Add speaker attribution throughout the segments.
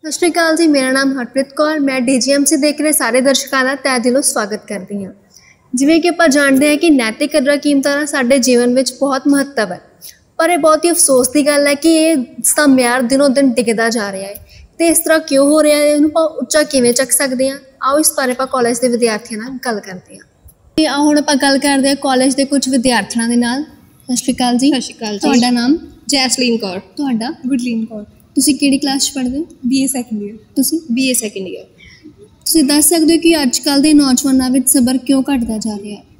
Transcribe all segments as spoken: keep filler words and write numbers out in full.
Speaker 1: ਸਤਿ ਸ਼੍ਰੀ ਅਕਾਲ ਜੀ। ਮੇਰਾ ਨਾਮ ਹਰਪ੍ਰੀਤ ਕੌਰ। ਮੈਂ ਡੀ ਜੀ ਐਮ ਸੀ ਦੇਖ ਰਹੇ ਸਾਰੇ ਦਰਸ਼ਕਾਂ ਦਾ ਤਹਿ ਦਿਲੋਂ ਸਵਾਗਤ ਕਰਦੀ ਹਾਂ। ਜਿਵੇਂ ਕਿ ਆਪਾਂ ਜਾਣਦੇ ਹਾਂ ਕਿ ਨੈਤਿਕ ਕਦਰਾਂ ਕੀਮਤਾਂ ਦਾ ਸਾਡੇ ਜੀਵਨ ਵਿੱਚ ਬਹੁਤ ਮਹੱਤਵ ਹੈ, ਪਰ ਇਹ ਬਹੁਤ ਹੀ ਅਫਸੋਸ ਦੀ ਗੱਲ ਹੈ ਕਿ ਇਹ ਇਸਦਾ ਮਿਆਰ ਦਿਨੋਂ ਦਿਨ ਡਿੱਗਦਾ ਜਾ ਰਿਹਾ ਹੈ। ਅਤੇ ਇਸ ਤਰ੍ਹਾਂ ਕਿਉਂ ਹੋ ਰਿਹਾ ਹੈ, ਇਹਨੂੰ ਆਪਾਂ ਉੱਚਾ ਕਿਵੇਂ ਚੱਕ ਸਕਦੇ ਹਾਂ, ਆਓ ਇਸ ਬਾਰੇ ਆਪਾਂ ਕਾਲਜ ਦੇ ਵਿਦਿਆਰਥੀਆਂ ਨਾਲ ਗੱਲ ਕਰਦੇ ਹਾਂ। ਆਓ ਹੁਣ ਆਪਾਂ ਗੱਲ ਕਰਦੇ ਹਾਂ ਕਾਲਜ ਦੇ ਕੁਝ ਵਿਦਿਆਰਥੀਆਂ ਦੇ ਨਾਲ। ਸਤਿ ਸ਼੍ਰੀ ਅਕਾਲ ਜੀ।
Speaker 2: ਸਤਿ ਸ਼੍ਰੀ ਅਕਾਲ ਜੀ।
Speaker 1: ਤੁਹਾਡਾ ਨਾਮ?
Speaker 2: ਜੈਸਲੀਨ ਕੌਰ।
Speaker 1: ਤੁਹਾਡਾ?
Speaker 2: ਗੁਰਲੀਨ ਕੌਰ।
Speaker 1: ਤੁਸੀਂ ਕਿਹੜੀ ਕਲਾਸ 'ਚ ਪੜ੍ਹਦੇ ਹੋ?
Speaker 2: B A second year.
Speaker 1: ਤੁਸੀਂ?
Speaker 2: B A second year.
Speaker 1: ਤੁਸੀਂ ਦੱਸ ਸਕਦੇ ਹੋ ਕਿ ਅੱਜ ਕੱਲ੍ਹ ਦੇ ਨੌਜਵਾਨਾਂ ਵਿੱਚ ਸਬਰ ਕਿਉਂ ਘਟਦਾ ਜਾ ਰਿਹਾ ਹੈ?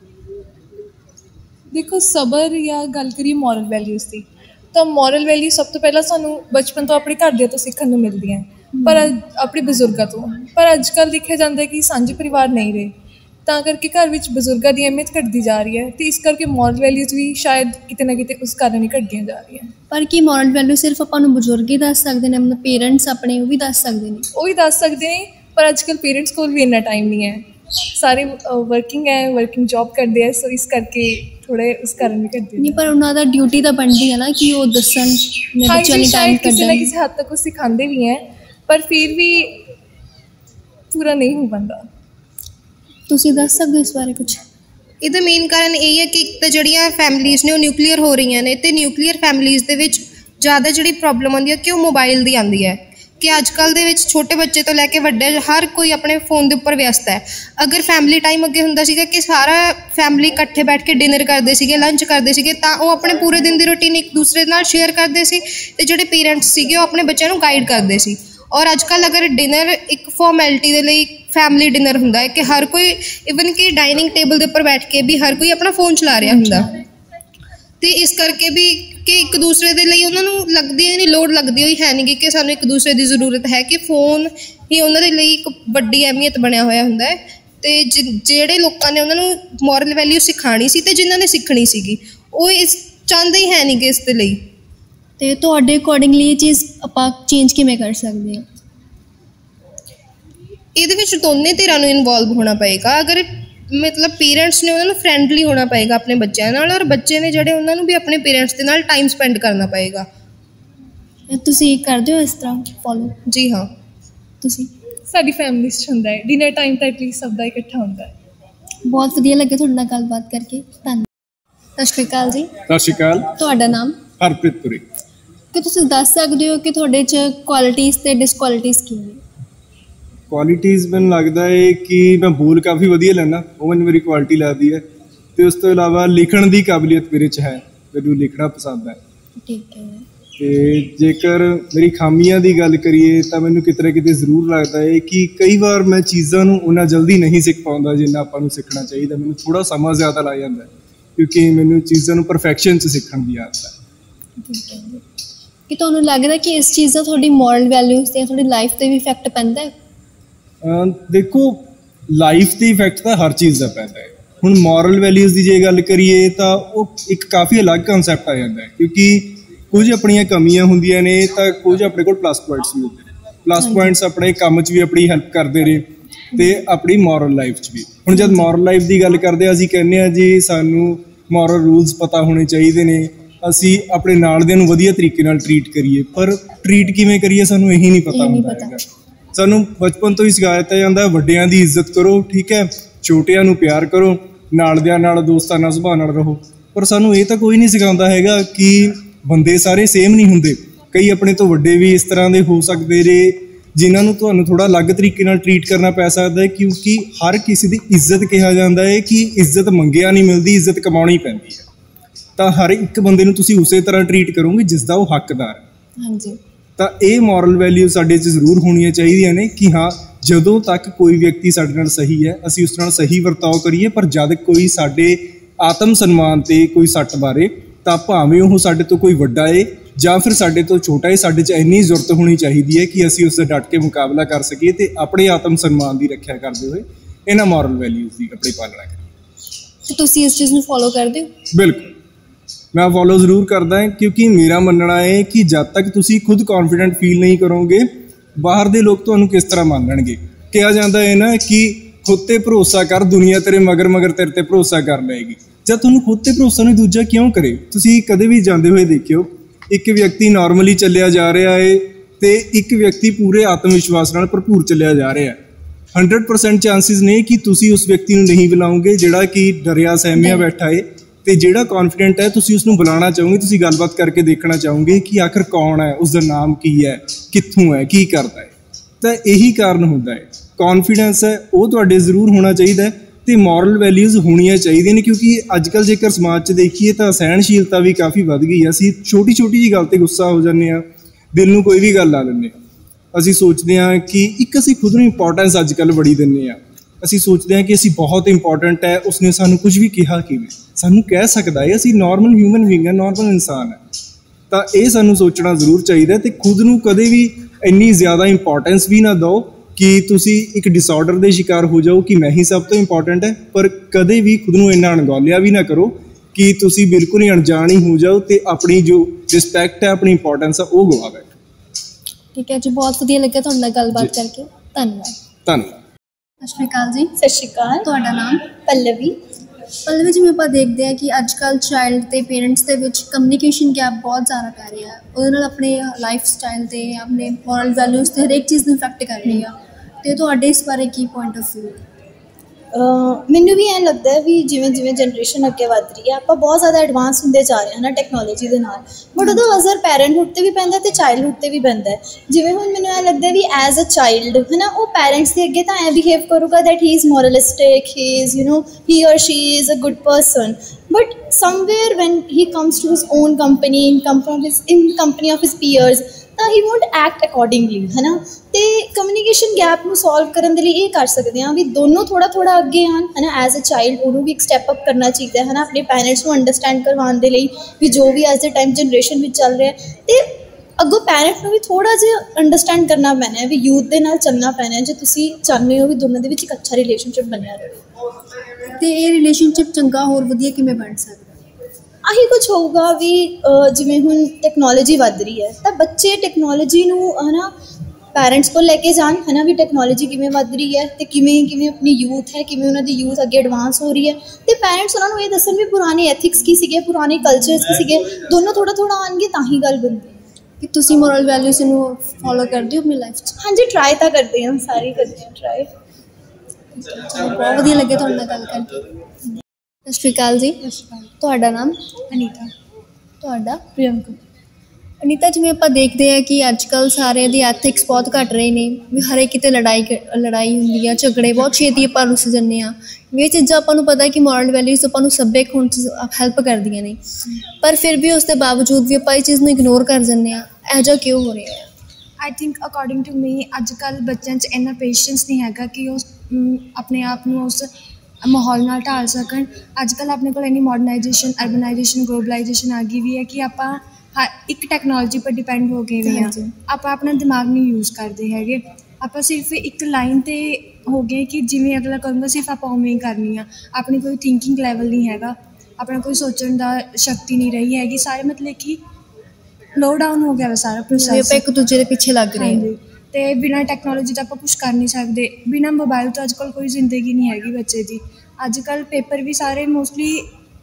Speaker 2: ਦੇਖੋ, ਸਬਰ ਜਾਂ ਗੱਲ ਕਰੀਏ ਮੋਰਲ ਵੈਲਿਊਜ਼ ਦੀ, ਤਾਂ ਮੋਰਲ ਵੈਲਿਊ ਸਭ ਤੋਂ ਪਹਿਲਾਂ ਸਾਨੂੰ ਬਚਪਨ ਤੋਂ ਆਪਣੇ ਘਰਦਿਆਂ ਤੋਂ ਸਿੱਖਣ ਨੂੰ ਮਿਲਦੀਆਂ, ਪਰ ਆਪਣੇ ਬਜ਼ੁਰਗਾਂ ਤੋਂ। ਪਰ ਅੱਜ ਕੱਲ੍ਹ ਦੇਖਿਆ ਜਾਂਦਾ ਕਿ ਸਾਂਝੇ ਪਰਿਵਾਰ ਨਹੀਂ ਰਹੇ, ਤਾਂ ਕਰਕੇ ਘਰ ਵਿੱਚ ਬਜ਼ੁਰਗਾਂ ਦੀ ਅਹਿਮੀਅਤ ਘਟਦੀ ਜਾ ਰਹੀ ਹੈ, ਅਤੇ ਇਸ ਕਰਕੇ ਮੋਰਲ ਵੈਲਿਊਜ਼ ਵੀ ਸ਼ਾਇਦ ਕਿਤੇ ਨਾ ਕਿਤੇ ਉਸ ਕਾਰਨ ਹੀ ਘਟਦੀਆਂ ਜਾ ਰਹੀਆਂ।
Speaker 1: ਪਰ ਕੀ ਮੋਰਲ ਵੈਲਿਊ ਸਿਰਫ ਆਪਾਂ ਨੂੰ ਬਜ਼ੁਰਗ ਹੀ ਦੱਸ ਸਕਦੇ ਨੇ? ਮਤਲਬ ਪੇਰੈਂਟਸ ਆਪਣੇ ਉਹ ਵੀ ਦੱਸ ਸਕਦੇ ਨੇ?
Speaker 2: ਉਹ ਵੀ ਦੱਸ ਸਕਦੇ ਨੇ, ਪਰ ਅੱਜ ਕੱਲ੍ਹ ਪੇਰੈਂਟਸ ਕੋਲ ਵੀ ਇੰਨਾ ਟਾਈਮ ਨਹੀਂ ਹੈ। ਸਾਰੇ ਵਰਕਿੰਗ ਹੈ, ਵਰਕਿੰਗ ਜੋਬ ਕਰਦੇ ਹੈ, ਸੋ ਇਸ ਕਰਕੇ ਥੋੜ੍ਹੇ ਉਸ ਕਾਰਨ ਵੀ ਘਟਦੇ
Speaker 1: ਨਹੀਂ। ਪਰ ਉਹਨਾਂ ਦਾ ਡਿਊਟੀ ਤਾਂ ਬਣਦੀ ਹੈ ਨਾ ਕਿ ਉਹ ਦੱਸਣ ਬੱਚਿਆਂ ਲਈ ਟਾਈਮ ਕੱਢਣ।
Speaker 2: ਕਿਸੇ ਨਾ ਕਿਸੇ ਹੱਦ ਤੱਕ ਉਹ ਸਿਖਾਉਂਦੇ ਵੀ ਹੈ, ਪਰ ਫਿਰ ਵੀ ਪੂਰਾ ਨਹੀਂ ਹੋ ਪਾਉਂਦਾ। ਤੁਸੀਂ ਦੱਸ ਸਕਦੇ ਹੋ ਇਸ ਬਾਰੇ ਕੁਛ?
Speaker 3: ਇਹਦਾ ਮੇਨ ਕਾਰਨ ਇਹ ਹੈ ਕਿ ਇੱਕ ਤਾਂ ਜਿਹੜੀਆਂ ਫੈਮਿਲੀਜ਼ ਨੇ ਉਹ ਨਿਊਕਲੀਅਰ ਹੋ ਰਹੀਆਂ ਨੇ, ਅਤੇ ਨਿਊਕਲੀਅਰ ਫੈਮਿਲੀਜ਼ ਦੇ ਵਿੱਚ ਜ਼ਿਆਦਾ ਜਿਹੜੀ ਪ੍ਰੋਬਲਮ ਆਉਂਦੀ ਹੈ ਕਿ ਉਹ ਮੋਬਾਈਲ ਦੀ ਆਉਂਦੀ ਹੈ, ਕਿ ਅੱਜ ਕੱਲ੍ਹ ਦੇ ਵਿੱਚ ਛੋਟੇ ਬੱਚੇ ਤੋਂ ਲੈ ਕੇ ਵੱਡੇ ਹਰ ਕੋਈ ਆਪਣੇ ਫ਼ੋਨ ਦੇ ਉੱਪਰ ਵਿਅਸਤ ਹੈ। ਅਗਰ ਫੈਮਿਲੀ ਟਾਈਮ ਅੱਗੇ ਹੁੰਦਾ ਸੀਗਾ ਕਿ ਸਾਰਾ ਫੈਮਿਲੀ ਇਕੱਠੇ ਬੈਠ ਕੇ ਡਿਨਰ ਕਰਦੇ ਸੀਗੇ, ਲੰਚ ਕਰਦੇ ਸੀਗੇ, ਤਾਂ ਉਹ ਆਪਣੇ ਪੂਰੇ ਦਿਨ ਦੀ ਰੂਟੀਨ ਇੱਕ ਦੂਸਰੇ ਨਾਲ ਸ਼ੇਅਰ ਕਰਦੇ ਸੀ, ਅਤੇ ਜਿਹੜੇ ਪੇਰੈਂਟਸ ਸੀਗੇ ਉਹ ਆਪਣੇ ਬੱਚਿਆਂ ਨੂੰ ਗਾਈਡ ਕਰਦੇ ਸੀ। ਔਰ ਅੱਜ ਕੱਲ੍ਹ ਅਗਰ ਡਿਨਰ ਇੱਕ ਫੋਰਮੈਲਿਟੀ ਦੇ ਲਈ ਫੈਮਿਲੀ ਡਿਨਰ ਹੁੰਦਾ ਹੈ ਕਿ ਹਰ ਕੋਈ, ਇਵਨ ਕਿ ਡਾਈਨਿੰਗ ਟੇਬਲ ਦੇ ਉੱਪਰ ਬੈਠ ਕੇ ਵੀ ਹਰ ਕੋਈ ਆਪਣਾ ਫ਼ੋਨ ਚਲਾ ਰਿਹਾ ਹੁੰਦਾ, ਅਤੇ ਇਸ ਕਰਕੇ ਵੀ ਕਿ ਇੱਕ ਦੂਸਰੇ ਦੇ ਲਈ ਉਹਨਾਂ ਨੂੰ ਲੱਗਦੀ ਨਹੀਂ, ਲੋੜ ਲੱਗਦੀ ਹੋਈ ਹੈ ਨਹੀਂ ਕਿ ਸਾਨੂੰ ਇੱਕ ਦੂਸਰੇ ਦੀ ਜ਼ਰੂਰਤ ਹੈ, ਕਿ ਫ਼ੋਨ ਹੀ ਉਹਨਾਂ ਦੇ ਲਈ ਇੱਕ ਵੱਡੀ ਅਹਿਮੀਅਤ ਬਣਿਆ ਹੋਇਆ ਹੁੰਦਾ ਹੈ। ਅਤੇ ਜ ਜਿਹੜੇ ਲੋਕਾਂ ਨੇ ਉਹਨਾਂ ਨੂੰ ਮੋਰਲ ਵੈਲਿਊ ਸਿਖਾਉਣੀ ਸੀ ਅਤੇ ਜਿਨ੍ਹਾਂ ਨੇ ਸਿੱਖਣੀ ਸੀਗੀ, ਉਹ ਇਸ ਚਾਹੁੰਦੇ ਹੀ ਹੈ ਨਹੀਂ ਕਿ ਇਸ ਦੇ ਲਈ।
Speaker 1: ਅਤੇ ਤੁਹਾਡੇ ਅਕੋਰਡਿੰਗਲੀ ਇਹ ਚੀਜ਼ ਆਪਾਂ ਚੇਂਜ ਕਿਵੇਂ ਕਰ ਸਕਦੇ ਹਾਂ?
Speaker 3: ਇਹਦੇ ਵਿੱਚ ਦੋਨੇ ਧਿਰਾਂ ਨੂੰ ਇਨਵੋਲਵ ਹੋਣਾ ਪਏਗਾ। ਅਗਰ ਮਤਲਬ ਪੇਰੈਂਟਸ ਨੇ ਉਹਨਾਂ ਨੂੰ ਫਰੈਂਡਲੀ ਹੋਣਾ ਪਏਗਾ ਆਪਣੇ ਬੱਚਿਆਂ ਨਾਲ, ਔਰ ਬੱਚੇ ਨੇ ਜਿਹੜੇ ਉਹਨਾਂ ਨੂੰ ਵੀ ਆਪਣੇ ਪੇਰੈਂਟਸ ਦੇ ਨਾਲ ਟਾਈਮ ਸਪੈਂਡ ਕਰਨਾ ਪਏਗਾ।
Speaker 1: ਤੁਸੀਂ ਕਰਦੇ ਹੋ ਇਸ ਤਰ੍ਹਾਂ ਫੋਲੋ?
Speaker 3: ਜੀ ਹਾਂ।
Speaker 1: ਤੁਸੀਂ?
Speaker 2: ਸਾਡੀ ਫੈਮਿਲੀ 'ਚ ਹੁੰਦਾ ਹੈ, ਡਿਨਰ ਟਾਈਮ ਤਾਂ ਐਟਲੀਸਟ ਸਭ ਦਾ ਇਕੱਠਾ ਹੁੰਦਾ ਹੈ।
Speaker 1: ਬਹੁਤ ਵਧੀਆ ਲੱਗਿਆ ਤੁਹਾਡੇ ਨਾਲ ਗੱਲਬਾਤ ਕਰਕੇ, ਧੰਨਵਾਦ। ਸਤਿ ਸ਼੍ਰੀ ਅਕਾਲ ਜੀ।
Speaker 4: ਸਤਿ ਸ਼੍ਰੀ ਅਕਾਲ।
Speaker 1: ਤੁਹਾਡਾ ਨਾਮ?
Speaker 4: ਹਰਪ੍ਰੀਤ ਪੁਰੀ।
Speaker 1: ਕਿ ਤੁਸੀਂ ਦੱਸ ਸਕਦੇ ਹੋ ਕਿ ਤੁਹਾਡੇ 'ਚ ਕੁਆਲਿਟੀਜ਼ ਅਤੇ ਡਿਸਕੁਆਲਿਟੀਜ਼ ਕੀ ਨੇ?
Speaker 4: ਕੁਆਲਿਟੀਜ਼ ਮੈਨੂੰ ਲੱਗਦਾ ਹੈ ਕਿ ਮੈਂ ਬੋਲ ਕਾਫੀ ਵਧੀਆ ਲੈਂਦਾ, ਉਹ ਮੈਨੂੰ ਮੇਰੀ ਕੁਆਲਿਟੀ ਲੱਗਦੀ ਹੈ, ਅਤੇ ਉਸ ਤੋਂ ਇਲਾਵਾ ਲਿਖਣ ਦੀ ਕਾਬਲੀਅਤ ਮੇਰੇ 'ਚ ਹੈ, ਮੈਨੂੰ ਲਿਖਣਾ ਪਸੰਦ ਹੈ।
Speaker 1: ਠੀਕ ਹੈ।
Speaker 4: ਅਤੇ ਜੇਕਰ ਮੇਰੀ ਖਾਮੀਆਂ ਦੀ ਗੱਲ ਕਰੀਏ ਤਾਂ ਮੈਨੂੰ ਕਿਤੇ ਨਾ ਕਿਤੇ ਜ਼ਰੂਰ ਲੱਗਦਾ ਹੈ ਕਿ ਕਈ ਵਾਰ ਮੈਂ ਚੀਜ਼ਾਂ ਨੂੰ ਓਨਾ ਜਲਦੀ ਨਹੀਂ ਸਿੱਖ ਪਾਉਂਦਾ ਜਿੰਨਾ ਆਪਾਂ ਨੂੰ ਸਿੱਖਣਾ ਚਾਹੀਦਾ। ਮੈਨੂੰ ਥੋੜ੍ਹਾ ਸਮਾਂ ਜ਼ਿਆਦਾ ਲੱਗ ਜਾਂਦਾ ਕਿਉਂਕਿ ਮੈਨੂੰ ਚੀਜ਼ਾਂ ਨੂੰ ਪਰਫੈਕਸ਼ਨ 'ਚ ਸਿੱਖਣ ਦੀ ਆਦਤ ਹੈ।
Speaker 1: ਠੀਕ ਹੈ। ਕਿ ਤੁਹਾਨੂੰ ਲੱਗਦਾ ਕਿ ਇਸ ਚੀਜ਼ ਦਾ ਤੁਹਾਡੀ ਮੋਰਲ ਵੈਲਿਊਜ਼ 'ਤੇ ਤੁਹਾਡੀ ਲਾਈਫ 'ਤੇ ਵੀ ਇਫੈਕਟ ਪੈਂਦਾ ਹੈ?
Speaker 4: ਦੇਖੋ, ਲਾਈਫ 'ਤੇ ਇਫੈਕਟ ਤਾਂ ਹਰ ਚੀਜ਼ ਦਾ ਪੈਂਦਾ ਹੈ। ਹੁਣ ਮੋਰਲ ਵੈਲਿਊਜ਼ ਦੀ ਜੇ ਗੱਲ ਕਰੀਏ ਤਾਂ ਉਹ ਇੱਕ ਕਾਫੀ ਅਲੱਗ ਕੰਸੈਪਟ ਆ ਜਾਂਦਾ ਹੈ, ਕਿਉਂਕਿ ਕੁਝ ਆਪਣੀਆਂ ਕਮੀਆਂ ਹੁੰਦੀਆਂ ਨੇ ਤਾਂ ਕੁਝ ਆਪਣੇ ਕੋਲ ਪਲੱਸ ਪੁਆਇੰਟਸ ਵੀ ਹੁੰਦੇ ਨੇ। ਪਲੱਸ ਪੁਆਇੰਟਸ ਆਪਣੇ ਕੰਮ 'ਚ ਵੀ ਆਪਣੀ ਹੈਲਪ ਕਰਦੇ ਨੇ ਅਤੇ ਆਪਣੀ ਮੋਰਲ ਲਾਈਫ 'ਚ ਵੀ। ਹੁਣ ਜਦ ਮੋਰਲ ਲਾਈਫ ਦੀ ਗੱਲ ਕਰਦੇ ਹਾਂ, ਅਸੀਂ ਕਹਿੰਦੇ ਹਾਂ ਜੀ ਸਾਨੂੰ ਮੋਰਲ ਰੂਲਸ ਪਤਾ ਹੋਣੇ ਚਾਹੀਦੇ ਨੇ, ਅਸੀਂ ਆਪਣੇ ਨਾਲਦਿਆਂ ਨੂੰ ਵਧੀਆ ਤਰੀਕੇ ਨਾਲ ਟਰੀਟ ਕਰੀਏ, ਪਰ ਟਰੀਟ ਕਿਵੇਂ ਕਰੀਏ ਸਾਨੂੰ ਇਹੀ ਨਹੀਂ ਪਤਾ ਹੁੰਦਾ ਹੈਗਾ। ਸਾਨੂੰ ਬਚਪਨ ਤੋਂ ਹੀ ਸਿਖਾਇਆ ਦਿੱਤਾ ਜਾਂਦਾ ਵੱਡਿਆਂ ਦੀ ਇੱਜ਼ਤ ਕਰੋ, ਠੀਕ ਹੈ, ਛੋਟਿਆਂ ਨੂੰ ਪਿਆਰ ਕਰੋ, ਨਾਲਦਿਆਂ ਨਾਲ ਦੋਸਤਾਂ ਨਾਲ ਸੁਭਾਅ ਨਾਲ ਰਹੋ, ਪਰ ਸਾਨੂੰ ਇਹ ਤਾਂ ਕੋਈ ਨਹੀਂ ਸਿਖਾਉਂਦਾ ਹੈਗਾ ਕਿ ਬੰਦੇ ਸਾਰੇ ਸੇਮ ਨਹੀਂ ਹੁੰਦੇ। ਕਈ ਆਪਣੇ ਤੋਂ ਵੱਡੇ ਵੀ ਇਸ ਤਰ੍ਹਾਂ ਦੇ ਹੋ ਸਕਦੇ ਨੇ ਜਿਨ੍ਹਾਂ ਨੂੰ ਤੁਹਾਨੂੰ ਥੋੜ੍ਹਾ ਅਲੱਗ ਤਰੀਕੇ ਨਾਲ ਟਰੀਟ ਕਰਨਾ ਪੈ ਸਕਦਾ ਹੈ, ਕਿਉਂਕਿ ਹਰ ਕਿਸੇ ਦੀ ਇੱਜ਼ਤ ਕਿਹਾ ਜਾਂਦਾ ਹੈ ਕਿ ਇੱਜ਼ਤ ਮੰਗਿਆ ਨਹੀਂ ਮਿਲਦੀ, ਇੱਜ਼ਤ ਕਮਾਉਣੀ ਪੈਂਦੀ ਹੈ। ਤਾਂ ਹਰ ਇੱਕ ਬੰਦੇ ਨੂੰ ਤੁਸੀਂ ਉਸੇ ਤਰ੍ਹਾਂ ਟਰੀਟ ਕਰੋਗੇ ਜਿਸ ਦਾ ਉਹ ਹੱਕਦਾਰ ਹੈ।
Speaker 1: ਹਾਂਜੀ।
Speaker 4: ਤਾਂ ਇਹ ਮੋਰਲ ਵੈਲਿਊ ਸਾਡੇ 'ਚ ਜ਼ਰੂਰ ਹੋਣੀਆਂ ਚਾਹੀਦੀਆਂ ਨੇ ਕਿ ਹਾਂ, ਜਦੋਂ ਤੱਕ ਕੋਈ ਵਿਅਕਤੀ ਸਾਡੇ ਨਾਲ ਸਹੀ ਹੈ ਅਸੀਂ ਉਸ ਨਾਲ ਸਹੀ ਵਰਤਾਓ ਕਰੀਏ, ਪਰ ਜਦ ਕੋਈ ਸਾਡੇ ਆਤਮ ਸਨਮਾਨ 'ਤੇ ਕੋਈ ਸੱਟ ਮਾਰੇ ਤਾਂ ਭਾਵੇਂ ਉਹ ਸਾਡੇ ਤੋਂ ਕੋਈ ਵੱਡਾ ਹੈ ਜਾਂ ਫਿਰ ਸਾਡੇ ਤੋਂ ਛੋਟਾ ਹੈ, ਸਾਡੇ 'ਚ ਇੰਨੀ ਜ਼ਰੂਰਤ ਹੋਣੀ ਚਾਹੀਦੀ ਹੈ ਕਿ ਅਸੀਂ ਉਸ ਦਾ ਡਟ ਕੇ ਮੁਕਾਬਲਾ ਕਰ ਸਕੀਏ ਅਤੇ ਆਪਣੇ ਆਤਮ ਸਨਮਾਨ ਦੀ ਰੱਖਿਆ ਕਰਦੇ ਹੋਏ ਇਹਨਾਂ ਮੋਰਲ ਵੈਲਿਊਜ਼ ਦੀ ਆਪਣੀ ਪਾਲਣਾ ਕਰੀਏ।
Speaker 1: ਤੁਸੀਂ ਇਸ ਚੀਜ਼ ਨੂੰ ਫੋਲੋ ਕਰਦੇ ਹੋ?
Speaker 4: ਬਿਲਕੁਲ, ਮੈਂ ਫੋਲੋ ਜ਼ਰੂਰ ਕਰਦਾ ਹਾਂ, ਕਿਉਂਕਿ ਮੇਰਾ ਮੰਨਣਾ ਹੈ ਕਿ ਜਦ ਤੱਕ ਤੁਸੀਂ ਖੁਦ ਕੌਨਫੀਡੈਂਟ ਫੀਲ ਨਹੀਂ ਕਰੋਗੇ, ਬਾਹਰ ਦੇ ਲੋਕ ਤੁਹਾਨੂੰ ਕਿਸ ਤਰ੍ਹਾਂ ਮੰਨ ਲੈਣਗੇ। ਕਿਹਾ ਜਾਂਦਾ ਹੈ ਨਾ ਕਿ ਖੁਦ 'ਤੇ ਭਰੋਸਾ ਕਰ, ਦੁਨੀਆ ਤੇਰੇ ਮਗਰ ਮਗਰ ਤੇਰੇ 'ਤੇ ਭਰੋਸਾ ਕਰ ਲਏਗੀ। ਜਦ ਤੁਹਾਨੂੰ ਖੁਦ 'ਤੇ ਭਰੋਸਾ ਨਹੀਂ, ਦੂਜਾ ਕਿਉਂ ਕਰੇ? ਤੁਸੀਂ ਕਦੇ ਵੀ ਜਾਂਦੇ ਹੋਏ ਦੇਖਿਓ, ਇੱਕ ਵਿਅਕਤੀ ਨਾਰਮਲੀ ਚੱਲਿਆ ਜਾ ਰਿਹਾ ਹੈ ਤੇ ਇੱਕ ਵਿਅਕਤੀ ਪੂਰੇ ਆਤਮ ਵਿਸ਼ਵਾਸ ਨਾਲ ਭਰਪੂਰ ਚੱਲਿਆ ਜਾ ਰਿਹਾ ਹੈ, ਹੰਡਰਡ ਪਰਸੈਂਟ ਚਾਂਸਿਸ ਨੇ ਕਿ ਤੁਸੀਂ ਉਸ ਵਿਅਕਤੀ ਨੂੰ ਨਹੀਂ ਬੁਲਾਓਗੇ ਜਿਹੜਾ ਕਿ ਡਰਿਆ ਸਹਿਮਿਆ ਬੈਠਾ ਹੈ, ਤੇ ਜਿਹੜਾ ਕੌਨਫੀਡੈਂਟ ਹੈ ਤੁਸੀਂ ਉਸਨੂੰ ਬੁਲਾਉਣਾ ਚਾਹੋਗੇ, ਤੁਸੀਂ ਗੱਲਬਾਤ ਕਰਕੇ ਦੇਖਣਾ ਚਾਹੋਗੇ ਕਿ ਆਖਰ ਕੌਣ ਹੈ, ਉਸਦਾ ਨਾਮ ਕੀ ਹੈ, ਕਿੱਥੋਂ ਹੈ, ਕੀ ਕਰਦਾ ਹੈ। ਤਾਂ ਇਹੀ ਕਾਰਨ ਹੁੰਦਾ ਹੈ। ਕੌਨਫੀਡੈਂਸ ਹੈ ਉਹ ਤੁਹਾਡੇ ਜ਼ਰੂਰ ਹੋਣਾ ਚਾਹੀਦਾ ਹੈ, ਤੇ ਮੋਰਲ ਵੈਲਿਊਜ਼ ਹੋਣੀਆਂ ਚਾਹੀਦੀਆਂ ਨੇ, ਕਿਉਂਕਿ ਅੱਜ ਕੱਲ੍ਹ ਜੇਕਰ ਸਮਾਜ 'ਚ ਦੇਖੀਏ ਤਾਂ ਸਹਿਣਸ਼ੀਲਤਾ ਵੀ ਕਾਫੀ ਵੱਧ ਗਈ ਹੈ। ਅਸੀਂ ਛੋਟੀ ਛੋਟੀ ਜਿਹੀ ਗੱਲ 'ਤੇ ਗੁੱਸਾ ਹੋ ਜਾਂਦੇ ਹਾਂ, ਦਿਲ ਨੂੰ ਕੋਈ ਵੀ ਗੱਲ ਲਾ ਲੈਂਦੇ ਹਾਂ। ਅਸੀਂ ਸੋਚਦੇ ਹਾਂ ਕਿ ਇੱਕ ਅਸੀਂ ਖੁਦ ਨੂੰ ਇੰਪੋਰਟੈਂਸ ਅੱਜ ਕੱਲ੍ਹ ਬੜੀ ਦਿੰਦੇ ਹਾਂ। ਅਸੀਂ ਸੋਚਦੇ ਹਾਂ ਕਿ ਅਸੀਂ ਬਹੁਤ ਇੰਪੋਰਟੈਂਟ ਹੈ, ਉਸਨੇ ਸਾਨੂੰ ਕੁਝ ਵੀ ਕਿਹਾ ਕਿਵੇਂ, ਸਾਨੂੰ ਕਹਿ ਸਕਦਾ ਹੈ, ਅਸੀਂ ਨੋਰਮਲ ਹਿਊਮਨ ਬੀਇੰਗ ਹੈ, ਨੋਰਮਲ ਇਨਸਾਨ ਹੈ। ਤਾਂ ਇਹ ਸਾਨੂੰ ਸੋਚਣਾ ਜ਼ਰੂਰ ਚਾਹੀਦਾ, ਤੇ ਖੁਦ ਨੂੰ ਕਦੇ ਵੀ ਇੰਨੀ ਜ਼ਿਆਦਾ ਇੰਪੋਰਟੈਂਸ ਵੀ ਨਾ ਦਿਓ ਕਿ ਤੁਸੀਂ ਇੱਕ ਡਿਸਆਰਡਰ ਦੇ ਸ਼ਿਕਾਰ ਹੋ ਜਾਓ ਕਿ ਮੈਂ ਹੀ ਸਭ ਤੋਂ ਇੰਪੋਰਟੈਂਟ ਹੈ। ਪਰ ਕਦੇ ਵੀ ਖੁਦ ਨੂੰ ਇੰਨਾ ਅਣਗੌਲਿਆ ਵੀ ਨਾ ਕਰੋ ਕਿ ਤੁਸੀਂ ਬਿਲਕੁਲ ਹੀ ਅਣਜਾਣ ਹੀ ਹੋ ਜਾਓ ਤੇ ਆਪਣੀ ਜੋ ਰਿਸਪੈਕਟ ਹੈ, ਆਪਣੀ ਇੰਪੋਰਟੈਂਸ ਆ, ਉਹ ਗਵਾ ਬੈਠੋ।
Speaker 1: ਠੀਕ ਹੈ ਜੀ, ਬਹੁਤ ਵਧੀਆ ਲੱਗਿਆ ਤੁਹਾਡੇ ਨਾਲ ਗੱਲਬਾਤ ਕਰਕੇ। ਧੰਨਵਾਦ।
Speaker 4: ਧੰਨਵਾਦ।
Speaker 1: ਸਤਿ ਸ਼੍ਰੀ ਅਕਾਲ ਜੀ।
Speaker 5: ਸਤਿ ਸ਼੍ਰੀ ਅਕਾਲ।
Speaker 1: ਤੁਹਾਡਾ ਨਾਮ?
Speaker 5: ਪੱਲਵੀ।
Speaker 1: ਪੱਲਵੀ, ਜਿਵੇਂ ਆਪਾਂ ਦੇਖਦੇ ਹਾਂ ਕਿ ਅੱਜ ਕੱਲ੍ਹ ਚਾਈਲਡ ਅਤੇ ਪੇਰੈਂਟਸ ਦੇ ਵਿੱਚ ਕਮਿਊਨੀਕੇਸ਼ਨ ਗੈਪ ਬਹੁਤ ਜ਼ਿਆਦਾ ਪੈ ਰਿਹਾ ਹੈ। ਉਹਦੇ ਨਾਲ ਆਪਣੇ ਲਾਈਫ ਸਟਾਈਲ 'ਤੇ, ਆਪਣੇ ਮੋਰਲ ਵੈਲਿਊਜ਼ 'ਤੇ ਹਰੇਕ ਚੀਜ਼ ਨੂੰ ਇਫੈਕਟ ਕਰ ਰਹੀ ਆ। ਅਤੇ ਤੁਹਾਡੇ ਇਸ ਬਾਰੇ ਕੀ ਪੁਆਇੰਟ ਆਫ ਵਿਊ?
Speaker 5: ਮੈਨੂੰ ਵੀ ਐਂ ਲੱਗਦਾ ਹੈ ਵੀ ਜਿਵੇਂ ਜਿਵੇਂ ਜਨਰੇਸ਼ਨ ਅੱਗੇ ਵੱਧ ਰਹੀ ਹੈ, ਆਪਾਂ ਬਹੁਤ ਜ਼ਿਆਦਾ ਐਡਵਾਂਸ ਹੁੰਦੇ ਜਾ ਰਹੇ ਹਾਂ ਨਾ ਟੈਕਨੋਲੋਜੀ ਦੇ ਨਾਲ, ਬਟ ਉਹਦਾ ਅਸਰ ਪੈਰੈਂਟਹੁੱਡ 'ਤੇ ਵੀ ਪੈਂਦਾ ਅਤੇ ਚਾਈਲਡਹੁੱਡ 'ਤੇ ਵੀ ਪੈਂਦਾ ਹੈ। ਜਿਵੇਂ ਹੁਣ ਮੈਨੂੰ ਐਂ ਲੱਗਦਾ ਵੀ ਐਜ਼ ਅ ਚਾਈਲਡ ਹੈ ਨਾ, ਉਹ ਪੈਰੈਂਟਸ ਦੇ ਅੱਗੇ ਤਾਂ ਐਂ ਬਿਹੇਵ ਕਰੂਗਾ that he is moralistic, he is you know he or she is a good person, but somewhere when he comes to his own company, in company in company of his peers, ਤਾਂ he won't act accordingly, ਹੈ ਨਾ। ਅਤੇ communication gap ਨੂੰ solve ਕਰਨ ਦੇ ਲਈ ਇਹ ਕਰ ਸਕਦੇ ਹਾਂ ਵੀ ਦੋਨੋਂ ਥੋੜ੍ਹਾ ਥੋੜ੍ਹਾ ਅੱਗੇ ਆਉਣ, ਹੈ ਨਾ। ਐਜ਼ ਅ ਚਾਈਲਡ ਉਹਨੂੰ ਵੀ ਇੱਕ ਸਟੈਪ ਅਪ ਕਰਨਾ ਚਾਹੀਦਾ ਹੈ ਨਾ, ਆਪਣੇ ਪੈਰੈਂਟਸ ਨੂੰ ਅੰਡਰਸਟੈਂਡ ਕਰਵਾਉਣ ਦੇ ਲਈ ਵੀ ਜੋ ਵੀ ਅੱਜ ਦੇ ਟਾਈਮ ਜਨਰੇਸ਼ਨ ਵਿੱਚ ਚੱਲ ਰਿਹਾ, ਅਤੇ ਅੱਗੋਂ ਪੈਰੈਂਟ ਨੂੰ ਵੀ ਥੋੜ੍ਹਾ ਜਿਹਾ ਅੰਡਰਸਟੈਂਡ ਕਰਨਾ ਪੈਣਾ ਹੈ ਵੀ ਯੂਥ ਦੇ ਨਾਲ ਚੱਲਣਾ ਪੈਣਾ, ਜੇ ਤੁਸੀਂ ਚਾਹੁੰਦੇ ਹੋ ਵੀ ਦੋਨਾਂ ਦੇ ਵਿੱਚ ਇੱਕ ਅੱਛਾ ਰਿਲੇਸ਼ਨਸ਼ਿਪ ਬਣਿਆ ਰਹੇ।
Speaker 1: ਅਤੇ ਇਹ ਰਿਲੇਸ਼ਨਸ਼ਿਪ ਚੰਗਾ ਹੋਰ ਵਧੀਆ ਕਿਵੇਂ ਬਣ ਸਕਦਾ?
Speaker 5: ਆਹੀ ਕੁਛ ਹੋਊਗਾ ਵੀ ਜਿਵੇਂ ਹੁਣ ਟੈਕਨੋਲੋਜੀ ਵੱਧ ਰਹੀ ਹੈ ਤਾਂ ਬੱਚੇ ਟੈਕਨੋਲੋਜੀ ਨੂੰ ਹੈ ਨਾ ਪੈਰੈਂਟਸ ਕੋਲ ਲੈ ਕੇ ਜਾਣ, ਹੈ ਨਾ, ਵੀ ਟੈਕਨੋਲੋਜੀ ਕਿਵੇਂ ਵੱਧ ਰਹੀ ਹੈ ਅਤੇ ਕਿਵੇਂ ਕਿਵੇਂ ਆਪਣੀ ਯੂਥ ਹੈ, ਕਿਵੇਂ ਉਹਨਾਂ ਦੀ ਯੂਥ ਅੱਗੇ ਐਡਵਾਂਸ ਹੋ ਰਹੀ ਹੈ, ਅਤੇ ਪੈਰੈਂਟਸ ਉਹਨਾਂ ਨੂੰ ਇਹ ਦੱਸਣ ਵੀ ਪੁਰਾਣੇ ਐਥਿਕਸ ਕੀ ਸੀਗੇ, ਪੁਰਾਣੇ ਕਲਚਰਸ ਕੀ ਸੀਗੇ, ਦੋਨੋਂ ਥੋੜ੍ਹਾ ਥੋੜ੍ਹਾ ਆਉਣਗੇ ਤਾਂ ਹੀ ਗੱਲ ਬਣਦੀ ਹੈ।
Speaker 1: ਕਿ ਤੁਸੀਂ ਮੋਰਲ ਵੈਲਿਊਜ਼ ਨੂੰ ਫੋਲੋ ਕਰਦੇ ਹੋ ਆਪਣੀ ਲਾਈਫ 'ਚ?
Speaker 5: ਹਾਂਜੀ, ਟਰਾਈ ਤਾਂ ਕਰਦੇ ਹਾਂ, ਸਾਰੇ ਕਰਦੇ ਹਾਂ ਟਰਾਈ।
Speaker 1: ਬਹੁਤ ਵਧੀਆ ਲੱਗਿਆ ਤੁਹਾਡੇ ਨਾਲ ਗੱਲ ਕਰਕੇ। ਸਤਿ ਸ਼੍ਰੀ ਅਕਾਲ ਜੀ। ਤੁਹਾਡਾ ਨਾਮ?
Speaker 2: ਅਨੀਤਾ।
Speaker 1: ਤੁਹਾਡਾ?
Speaker 2: ਪ੍ਰਿਯੰਕਾ।
Speaker 1: ਅਨੀਤਾ, ਜਿਵੇਂ ਆਪਾਂ ਦੇਖਦੇ ਹਾਂ ਕਿ ਅੱਜ ਕੱਲ੍ਹ ਸਾਰਿਆਂ ਦੀ ਐਥਿਕਸ ਬਹੁਤ ਘੱਟ ਰਹੇ ਨੇ, ਵੀ ਹਰੇਕ ਕਿਤੇ ਲੜਾਈ ਲੜਾਈ ਹੁੰਦੀ ਆ, ਝਗੜੇ ਬਹੁਤ ਛੇਤੀ ਆਪਾਂ ਰੁੱਸ ਜਾਂਦੇ ਹਾਂ। ਵੀ ਇਹ ਚੀਜ਼ਾਂ ਆਪਾਂ ਨੂੰ ਪਤਾ ਕਿ ਮੋਰਲ ਵੈਲਿਊਜ਼ ਆਪਾਂ ਨੂੰ ਸੱਭਿਅਕ ਹੋਣ 'ਚ ਹੈਲਪ ਕਰਦੀਆਂ ਨੇ, ਪਰ ਫਿਰ ਵੀ ਉਸ ਦੇ ਬਾਵਜੂਦ ਵੀ ਆਪਾਂ ਇਹ ਚੀਜ਼ ਨੂੰ ਇਗਨੋਰ ਕਰ ਜਾਂਦੇ ਹਾਂ। ਇਹੋ ਜਿਹਾ ਕਿਉਂ ਹੋ ਰਿਹਾ ਹੈ?
Speaker 6: I think according to me ਅੱਜ ਕੱਲ੍ਹ ਬੱਚਿਆਂ 'ਚ ਇੰਨਾ ਪੇਸ਼ੈਂਸ ਨਹੀਂ ਹੈਗਾ ਕਿ ਉਹ ਆਪਣੇ ਆਪ ਨੂੰ ਉਸ ਮਾਹੌਲ ਨਾਲ ਢਾਲ ਸਕਣ। ਅੱਜ ਕੱਲ੍ਹ ਆਪਣੇ ਕੋਲ ਇੰਨੀ ਮਾਡਰਨਾਈਜੇਸ਼ਨ, ਅਰਬਨਾਈਜੇਸ਼ਨ, ਗਲੋਬਲਾਈਜੇਸ਼ਨ ਆ ਗਈ ਵੀ ਹੈ ਕਿ ਆਪਾਂ ਹ ਇੱਕ ਟੈਕਨੋਲੋਜੀ ਪਰ ਡਿਪੈਂਡ ਹੋ ਗਏ ਵੀ ਹਾਂ। ਆਪਾਂ ਆਪਣਾ ਦਿਮਾਗ ਨਹੀਂ ਯੂਜ਼ ਕਰਦੇ ਹੈਗੇ, ਆਪਾਂ ਸਿਰਫ ਇੱਕ ਲਾਈਨ 'ਤੇ ਹੋ ਗਏ ਕਿ ਜਿਵੇਂ ਅਗਲਾ ਕਰੂੰਗਾ ਸਿਰਫ ਆਪਾਂ ਉਵੇਂ ਹੀ ਕਰਨੀ ਆ। ਆਪਣੀ ਕੋਈ ਥਿੰਕਿੰਗ ਲੈਵਲ ਨਹੀਂ ਹੈਗਾ, ਆਪਣਾ ਕੋਈ ਸੋਚਣ ਦਾ ਸ਼ਕਤੀ ਨਹੀਂ ਰਹੀ ਹੈਗੀ। ਸਾਰੇ ਮਤਲਬ ਕਿ ਲੋ ਡਾਊਨ ਹੋ ਗਿਆ ਵਾ ਸਾਰਾ ਪ੍ਰੋਸੈਸ।
Speaker 1: ਆਪਾਂ ਇੱਕ ਦੂਜੇ ਦੇ ਪਿੱਛੇ ਲੱਗ ਰਹੇ ਹਾਂ।
Speaker 6: ਅਤੇ ਬਿਨਾਂ ਟੈਕਨੋਲੋਜੀ ਤੋਂ ਆਪਾਂ ਕੁਛ ਕਰ ਨਹੀਂ ਸਕਦੇ, ਬਿਨਾਂ ਮੋਬਾਇਲ ਤੋਂ ਅੱਜ ਕੱਲ੍ਹ ਕੋਈ ਜ਼ਿੰਦਗੀ ਨਹੀਂ ਹੈਗੀ ਬੱਚੇ ਦੀ। ਅੱਜ ਕੱਲ੍ਹ ਪੇਪਰ ਵੀ ਸਾਰੇ ਮੋਸਟਲੀ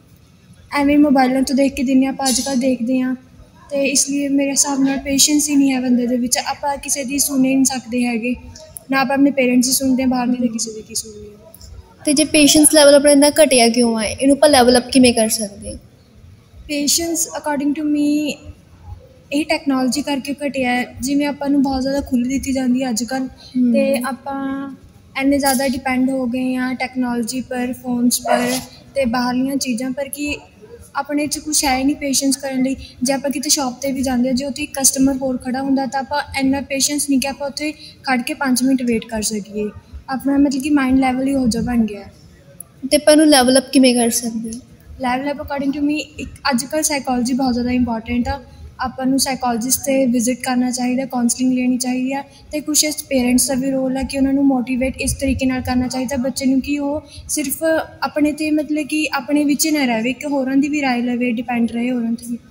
Speaker 6: ਐਵੇਂ ਮੋਬਾਇਲਾਂ ਤੋਂ ਦੇਖ ਕੇ ਦਿੰਦੇ ਆਪਾਂ ਅੱਜ ਕੱਲ੍ਹ ਦੇਖਦੇ ਹਾਂ, ਅਤੇ ਇਸ ਲਈ ਮੇਰੇ ਹਿਸਾਬ ਨਾਲ ਪੇਸ਼ੈਂਸ ਹੀ ਨਹੀਂ ਹੈ ਬੰਦੇ ਦੇ ਵਿੱਚ। ਆਪਾਂ ਕਿਸੇ ਦੀ ਸੁਣ ਹੀ ਨਹੀਂ ਸਕਦੇ ਹੈਗੇ, ਨਾ ਆਪਾਂ ਆਪਣੇ ਪੇਰੈਂਟਸ ਦੀ ਸੁਣਦੇ ਹਾਂ, ਬਾਹਰ ਦੀ ਤਾਂ ਕਿਸੇ ਦੀ ਕੀ ਸੁਣਦੇ ਹਾਂ।
Speaker 1: ਅਤੇ ਜੇ ਪੇਸ਼ੈਂਸ ਲੈਵਲ ਆਪਣਾ ਇੰਨਾ ਘਟਿਆ ਕਿਉਂ ਹੈ? ਇਹਨੂੰ ਆਪਾਂ ਲੈਵਲ ਅਪ ਕਿਵੇਂ ਕਰ ਸਕਦੇ ਹਾਂ?
Speaker 6: ਪੇਸ਼ੈਂਸ ਅਕੋਰਡਿੰਗ ਟੂ ਮੀ ਇਹ ਟੈਕਨੋਲੋਜੀ ਕਰਕੇ ਘਟਿਆ ਹੈ। ਜਿਵੇਂ ਆਪਾਂ ਨੂੰ ਬਹੁਤ ਜ਼ਿਆਦਾ ਖੁੱਲ੍ਹ ਦਿੱਤੀ ਜਾਂਦੀ ਹੈ ਅੱਜ ਕੱਲ੍ਹ, ਅਤੇ ਆਪਾਂ ਇੰਨੇ ਜ਼ਿਆਦਾ ਡਿਪੈਂਡ ਹੋ ਗਏ ਹਾਂ ਟੈਕਨੋਲੋਜੀ ਪਰ, ਫੋਨਸ ਪਰ ਅਤੇ ਬਾਹਰਲੀਆਂ ਚੀਜ਼ਾਂ ਪਰ ਕਿ ਆਪਣੇ 'ਚ ਕੁਛ ਹੈ ਹੀ ਨਹੀਂ ਪੇਸ਼ੈਂਸ ਕਰਨ ਲਈ। ਜੇ ਆਪਾਂ ਕਿਤੇ ਸ਼ੋਪ 'ਤੇ ਵੀ ਜਾਂਦੇ ਹਾਂ, ਜੇ ਉੱਥੇ ਇੱਕ ਕਸਟਮਰ ਹੋਰ ਖੜ੍ਹਾ ਹੁੰਦਾ ਤਾਂ ਆਪਾਂ ਇੰਨਾ ਪੇਸ਼ੈਂਸ ਨਹੀਂ ਕਿ ਆਪਾਂ ਉੱਥੇ ਖੜ੍ਹ ਕੇ ਪੰਜ ਮਿੰਟ ਵੇਟ ਕਰ ਸਕੀਏ। ਆਪਣਾ ਮਤਲਬ ਕਿ ਮਾਈਂਡ ਲੈਵਲ ਹੀ ਹੋ ਜਾ ਬਣ ਗਿਆ।
Speaker 1: ਅਤੇ ਆਪਾਂ ਇਹਨੂੰ ਲੈਵਲ ਅਪ ਕਿਵੇਂ ਕਰ ਸਕਦੇ ਹਾਂ?
Speaker 6: Level up according to me ਇੱਕ ਅੱਜ ਕੱਲ੍ਹ ਸਾਈਕੋਲੋਜੀ ਬਹੁਤ ਜ਼ਿਆਦਾ ਇੰਪੋਰਟੈਂਟ ਆ। ਆਪਾਂ ਨੂੰ ਸਾਈਕੋਲੋਜਿਸਟ 'ਤੇ ਵਿਜ਼ਿਟ ਕਰਨਾ ਚਾਹੀਦਾ, ਕਾਉਂਸਲਿੰਗ ਲੈਣੀ ਚਾਹੀਦੀ ਆ, ਅਤੇ ਕੁਛ ਪੇਰੈਂਟਸ ਦਾ ਵੀ ਰੋਲ ਹੈ ਕਿ ਉਹਨਾਂ ਨੂੰ ਮੋਟੀਵੇਟ ਇਸ ਤਰੀਕੇ ਨਾਲ ਕਰਨਾ ਚਾਹੀਦਾ ਬੱਚੇ ਨੂੰ ਕਿ ਉਹ ਸਿਰਫ ਆਪਣੇ 'ਤੇ ਮਤਲਬ ਕਿ ਆਪਣੇ ਵਿੱਚ ਨਾ ਰਹੇ, ਕਿ ਹੋਰਾਂ ਦੀ ਵੀ ਰਾਏ ਲਵੇ, ਡਿਪੈਂਡ ਰਹੇ ਹੋਰਾਂ 'ਤੇ ਵੀ।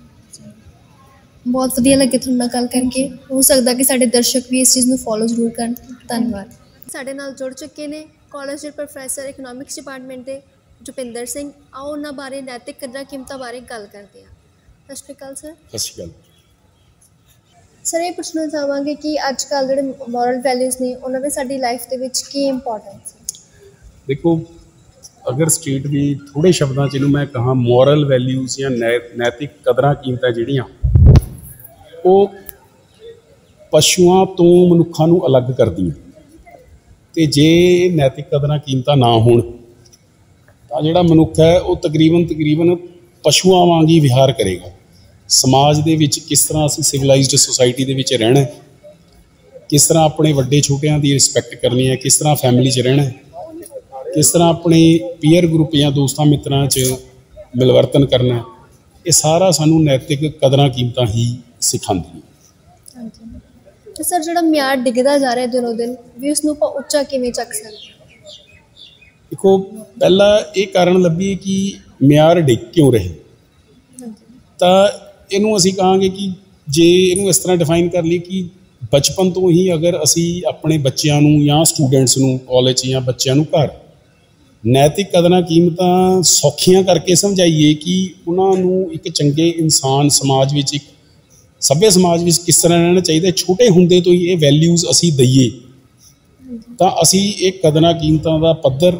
Speaker 1: ਬਹੁਤ ਵਧੀਆ ਲੱਗੇ ਤੁਹਾਡੇ ਨਾਲ ਗੱਲ ਕਰਕੇ। ਹੋ ਸਕਦਾ ਕਿ ਸਾਡੇ ਦਰਸ਼ਕ ਵੀ ਇਸ ਚੀਜ਼ ਨੂੰ ਫੋਲੋ ਜ਼ਰੂਰ ਕਰਨ। ਧੰਨਵਾਦ। ਸਾਡੇ ਨਾਲ ਜੁੜ ਚੁੱਕੇ ਨੇ ਕਾਲਜ ਦੇ ਪ੍ਰੋਫੈਸਰ ਇਕਨੋਮਿਕਸ ਡਿਪਾਰਟਮੈਂਟ ਦੇ ਜੁਪਿੰਦਰ ਸਿੰਘ। ਆਓ ਉਹਨਾਂ ਬਾਰੇ ਨੈਤਿਕ ਕਦਰਾਂ ਕੀਮਤਾਂ ਬਾਰੇ ਗੱਲ ਕਰਦੇ ਹਾਂ। ਸਤਿ ਸ਼੍ਰੀ ਅਕਾਲ ਸਰ।
Speaker 7: ਸਤਿ ਸ਼੍ਰੀ ਅਕਾਲ।
Speaker 1: ਸਰ ਇਹ ਪੁੱਛਣਾ ਚਾਹਾਂਗੇ ਕਿ ਅੱਜ ਕੱਲ੍ਹ ਜਿਹੜੇ ਮੋਰਲ ਵੈਲਿਊਜ਼ ਨੇ ਉਹਨਾਂ ਦੇ ਸਾਡੀ ਲਾਈਫ ਦੇ ਵਿੱਚ ਕੀ ਇੰਪੋਰਟੈਂਸ ਹੈ?
Speaker 7: ਦੇਖੋ, ਅਗਰ ਸਟੇਟ ਦੀ ਥੋੜ੍ਹੇ ਸ਼ਬਦਾਂ 'ਚ ਇਹਨੂੰ ਮੈਂ ਕਹਾਂ, ਮੋਰਲ ਵੈਲਿਊਜ਼ ਜਾਂ ਨੈ ਨੈਤਿਕ ਕਦਰਾਂ ਕੀਮਤਾਂ ਜਿਹੜੀਆਂ ਉਹ ਪਸ਼ੂਆਂ ਤੋਂ ਮਨੁੱਖਾਂ ਨੂੰ ਅਲੱਗ ਕਰਦੀਆਂ। ਅਤੇ ਜੇ ਨੈਤਿਕ ਕਦਰਾਂ ਕੀਮਤਾਂ ਨਾ ਹੋਣ ਤਾਂ ਜਿਹੜਾ ਮਨੁੱਖ ਹੈ ਉਹ ਤਕਰੀਬਨ ਤਕਰੀਬਨ ਪਸ਼ੂਆਂ ਵਾਂਗ ਹੀ ਵਿਹਾਰ ਕਰੇਗਾ। ਸਮਾਜ ਦੇ ਵਿੱਚ ਕਿਸ ਤਰ੍ਹਾਂ ਅਸੀਂ ਸਿਵਲਾਈਜ਼ਡ ਸੁਸਾਇਟੀ ਦੇ ਵਿੱਚ ਰਹਿਣਾ, ਕਿਸ ਤਰ੍ਹਾਂ ਆਪਣੇ ਵੱਡੇ ਛੋਟਿਆਂ ਦੀ ਰਿਸਪੈਕਟ ਕਰਨੀ ਹੈ, ਕਿਸ ਤਰ੍ਹਾਂ ਫੈਮਿਲੀ 'ਚ ਰਹਿਣਾ, ਕਿਸ ਤਰ੍ਹਾਂ ਆਪਣੇ ਪੀਅਰ ਗਰੁੱਪ ਜਾਂ ਦੋਸਤਾਂ ਮਿੱਤਰਾਂ 'ਚ ਮਿਲਵਰਤਨ ਕਰਨਾ, ਇਹ ਸਾਰਾ ਸਾਨੂੰ ਨੈਤਿਕ ਕਦਰਾਂ ਕੀਮਤਾਂ ਹੀ ਸਿਖਾਉਂਦੀਆਂ।
Speaker 1: ਤੇ ਸਰ ਜਿਹੜਾ ਮਿਆਰ ਡਿੱਗਦਾ ਜਾ ਰਿਹਾ ਦਿਨੋਂ ਦਿਨ ਵੀ ਉਸ ਨੂੰ ਆਪਾਂ ਉੱਚਾ ਕਿਵੇਂ ਚੱਕ ਸਕਦੇ?
Speaker 7: ਦੇਖੋ, ਪਹਿਲਾਂ ਇਹ ਕਾਰਨ ਲੱਭੀਏ ਕਿ ਮਿਆਰ ਡਿੱਗ ਕਿਉਂ ਰਹੇ। ਤਾਂ ਇਹਨੂੰ ਅਸੀਂ ਕਹਾਂਗੇ ਕਿ ਜੇ ਇਹਨੂੰ ਇਸ ਤਰ੍ਹਾਂ ਡਿਫਾਈਨ ਕਰ ਲਈਏ ਕਿ ਬਚਪਨ ਤੋਂ ਹੀ ਅਗਰ ਅਸੀਂ ਆਪਣੇ ਬੱਚਿਆਂ ਨੂੰ ਜਾਂ ਸਟੂਡੈਂਟਸ ਨੂੰ ਕਾਲਜ 'ਚ ਜਾਂ ਬੱਚਿਆਂ ਨੂੰ ਘਰ ਨੈਤਿਕ ਕਦਰਾਂ ਕੀਮਤਾਂ ਸੌਖੀਆਂ ਕਰਕੇ ਸਮਝਾਈਏ ਕਿ ਉਹਨਾਂ ਨੂੰ ਇੱਕ ਚੰਗੇ ਇਨਸਾਨ ਸਮਾਜ ਵਿੱਚ, ਇੱਕ ਸੱਭਿਅ ਸਮਾਜ ਵਿੱਚ ਕਿਸ ਤਰ੍ਹਾਂ ਰਹਿਣਾ ਚਾਹੀਦਾ, ਛੋਟੇ ਹੁੰਦੇ ਤੋਂ ਹੀ ਇਹ ਵੈਲਿਊਜ਼ ਅਸੀਂ ਦਈਏ ਤਾਂ ਅਸੀਂ ਇਹ ਕਦਰਾਂ ਕੀਮਤਾਂ ਦਾ ਪੱਧਰ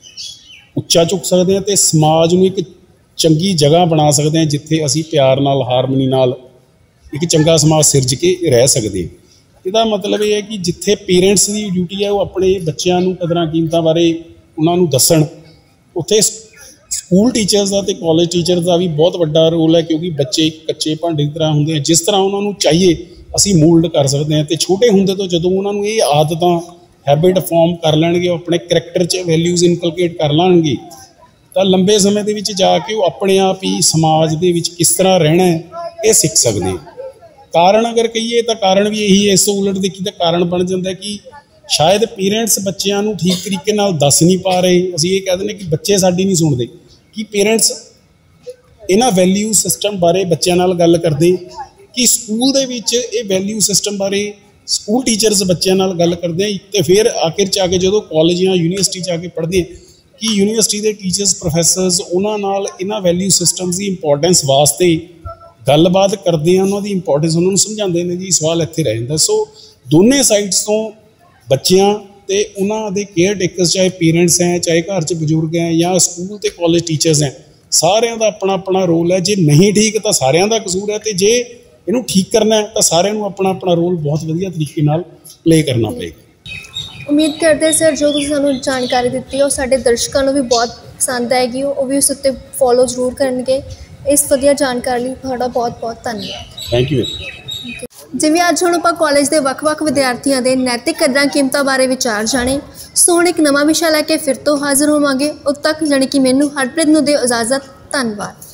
Speaker 7: ਉੱਚਾ ਚੁੱਕ ਸਕਦੇ ਹਾਂ ਅਤੇ ਸਮਾਜ ਨੂੰ ਇੱਕ ਚੰਗੀ ਜਗ੍ਹਾ ਬਣਾ ਸਕਦੇ ਹਾਂ ਜਿੱਥੇ ਅਸੀਂ ਪਿਆਰ ਨਾਲ, ਹਾਰਮਨੀ ਨਾਲ ਇੱਕ ਚੰਗਾ ਸਮਾਜ ਸਿਰਜ ਕੇ ਰਹਿ ਸਕਦੇ ਹਾਂ। ਇਹਦਾ ਮਤਲਬ ਇਹ ਹੈ ਕਿ ਜਿੱਥੇ ਪੇਰੈਂਟਸ ਦੀ ਡਿਊਟੀ ਹੈ ਉਹ ਆਪਣੇ ਬੱਚਿਆਂ ਨੂੰ ਕਦਰਾਂ ਕੀਮਤਾਂ ਬਾਰੇ ਉਹਨਾਂ ਨੂੰ ਦੱਸਣ, ਉੱਥੇ ਸਕੂਲ ਟੀਚਰਸ ਦਾ ਅਤੇ ਕਾਲਜ ਟੀਚਰਸ ਦਾ ਵੀ ਬਹੁਤ ਵੱਡਾ ਰੋਲ ਹੈ, ਕਿਉਂਕਿ ਬੱਚੇ ਕੱਚੇ ਭਾਂਡੇ ਦੀ ਤਰ੍ਹਾਂ ਹੁੰਦੇ ਆ, ਜਿਸ ਤਰ੍ਹਾਂ ਉਹਨਾਂ ਨੂੰ ਚਾਹੀਏ ਅਸੀਂ ਮੋਲਡ ਕਰ ਸਕਦੇ ਹਾਂ। ਅਤੇ ਛੋਟੇ ਹੁੰਦੇ ਤੋਂ ਜਦੋਂ ਉਹਨਾਂ ਨੂੰ ਇਹ ਆਦਤਾਂ, ਹੈਬਿਟ ਫਾਰਮ ਕਰ ਲੈਣਗੇ, ਉਹ ਆਪਣੇ ਕਰੈਕਟਰ 'ਚ ਵੈਲਿਊਜ਼ ਇਨਕਲਕੇਟ ਕਰ ਲੈਣਗੇ ਤਾਂ ਲੰਬੇ ਸਮੇਂ ਦੇ ਵਿੱਚ ਜਾ ਕੇ ਉਹ ਆਪਣੇ ਆਪ ਹੀ ਸਮਾਜ ਦੇ ਵਿੱਚ ਕਿਸ ਤਰ੍ਹਾਂ ਰਹਿਣਾ ਹੈ ਇਹ ਸਿੱਖ ਸਕਦੇ। ਕਾਰਨ ਅਗਰ ਕਹੀਏ ਤਾਂ ਕਾਰਨ ਵੀ ਇਹੀ ਹੈ। ਇਸ ਤੋਂ ਉਲਟ ਦੇਖੀ ਤਾਂ ਕਾਰਨ ਬਣ ਜਾਂਦਾ ਕਿ ਸ਼ਾਇਦ ਪੇਰੈਂਟਸ ਬੱਚਿਆਂ ਨੂੰ ਠੀਕ ਤਰੀਕੇ ਨਾਲ ਦੱਸ ਨਹੀਂ ਪਾ ਰਹੇ। ਅਸੀਂ ਇਹ ਕਹਿ ਦਿੰਦੇ ਕਿ ਬੱਚੇ ਸਾਡੀ ਨਹੀਂ ਸੁਣਦੇ, ਕਿ ਪੇਰੈਂਟਸ ਇਹਨਾਂ ਵੈਲਿਊ ਸਿਸਟਮ ਬਾਰੇ ਬੱਚਿਆਂ ਨਾਲ ਗੱਲ ਕਰਦੇ, ਕਿ ਸਕੂਲ ਦੇ ਵਿੱਚ ਇਹ ਵੈਲਿਊ ਸਿਸਟਮ ਬਾਰੇ ਸਕੂਲ ਟੀਚਰਸ ਬੱਚਿਆਂ ਨਾਲ ਗੱਲ ਕਰਦੇ ਆ, ਅਤੇ ਫਿਰ ਆਖਿਰ 'ਚ ਆ ਕੇ ਜਦੋਂ ਕਾਲਜ ਜਾਂ ਯੂਨੀਵਰਸਿਟੀ 'ਚ ਆ ਕੇ ਪੜ੍ਹਦੇ ਕਿ ਯੂਨੀਵਰਸਿਟੀ ਦੇ ਟੀਚਰਸ, ਪ੍ਰੋਫੈਸਰਸ ਉਹਨਾਂ ਨਾਲ ਇਹਨਾਂ ਵੈਲਿਊ ਸਿਸਟਮਸ ਦੀ ਇੰਪੋਰਟੈਂਸ ਵਾਸਤੇ ਗੱਲਬਾਤ ਕਰਦੇ ਆ, ਉਹਨਾਂ ਦੀ ਇੰਪੋਰਟੈਂਸ ਉਹਨਾਂ ਨੂੰ ਸਮਝਾਉਂਦੇ ਨੇ। ਜੀ ਸਵਾਲ ਇੱਥੇ ਰਹਿ ਜਾਂਦਾ। ਸੋ ਦੋਨੇ ਸਾਈਡਸ ਤੋਂ ਬੱਚਿਆਂ ਅਤੇ ਉਹਨਾਂ ਦੇ ਕੇਅਰ ਟੇਕਰਸ, ਚਾਹੇ ਪੇਰੈਂਟਸ ਹੈ, ਚਾਹੇ ਘਰ 'ਚ ਬਜ਼ੁਰਗ ਹੈ ਜਾਂ ਸਕੂਲ ਅਤੇ ਕਾਲਜ ਟੀਚਰਸ ਹੈ, ਸਾਰਿਆਂ ਦਾ ਆਪਣਾ ਆਪਣਾ ਰੋਲ ਹੈ। ਜੇ ਨਹੀਂ ਠੀਕ ਤਾਂ ਸਾਰਿਆਂ ਦਾ ਕਸੂਰ ਹੈ, ਅਤੇ ਜੇ ਇਹਨੂੰ ਠੀਕ ਕਰਨਾ ਹੈ ਤਾਂ ਸਾਰਿਆਂ ਨੂੰ ਆਪਣਾ ਆਪਣਾ ਰੋਲ ਬਹੁਤ ਵਧੀਆ ਤਰੀਕੇ ਨਾਲ ਪਲੇ ਕਰਨਾ ਪਏਗਾ।
Speaker 1: ਉਮੀਦ ਕਰਦੇ ਸਰ ਜੋ ਤੁਸੀਂ ਸਾਨੂੰ ਜਾਣਕਾਰੀ ਦਿੱਤੀ ਉਹ ਸਾਡੇ ਦਰਸ਼ਕਾਂ ਨੂੰ ਵੀ ਬਹੁਤ ਪਸੰਦ ਆਏਗੀ, ਉਹ ਵੀ ਉਸ ਉੱਤੇ ਫੋਲੋ ਜ਼ਰੂਰ ਕਰਨਗੇ। ਇਸ ਵਧੀਆ ਜਾਣਕਾਰੀ ਲਈ ਤੁਹਾਡਾ ਬਹੁਤ ਬਹੁਤ ਧੰਨਵਾਦ।
Speaker 7: Thank you.
Speaker 1: ਜਿਵੇਂ ਅੱਜ ਹੁਣ ਆਪਾਂ ਕਾਲਜ ਦੇ ਵੱਖ-ਵੱਖ ਵਿਦਿਆਰਥੀਆਂ ਦੇ ਨੈਤਿਕ ਕਦਰਾਂ ਕੀਮਤਾਂ ਬਾਰੇ ਵਿਚਾਰ ਜਾਣੇ, ਸੋ ਹੁਣ ਇੱਕ ਨਵਾਂ ਵਿਸ਼ਾ ਲੈ ਕੇ ਫਿਰ ਤੋਂ ਹਾਜ਼ਰ ਹੋਵਾਂਗੇ। ਉਦੋਂ ਤੱਕ ਜਾਣੀ ਕਿ ਮੈਨੂੰ ਹਰਪ੍ਰੀਤ ਨੂੰ ਦਿਓ ਇਜਾਜ਼ਤ। ਧੰਨਵਾਦ।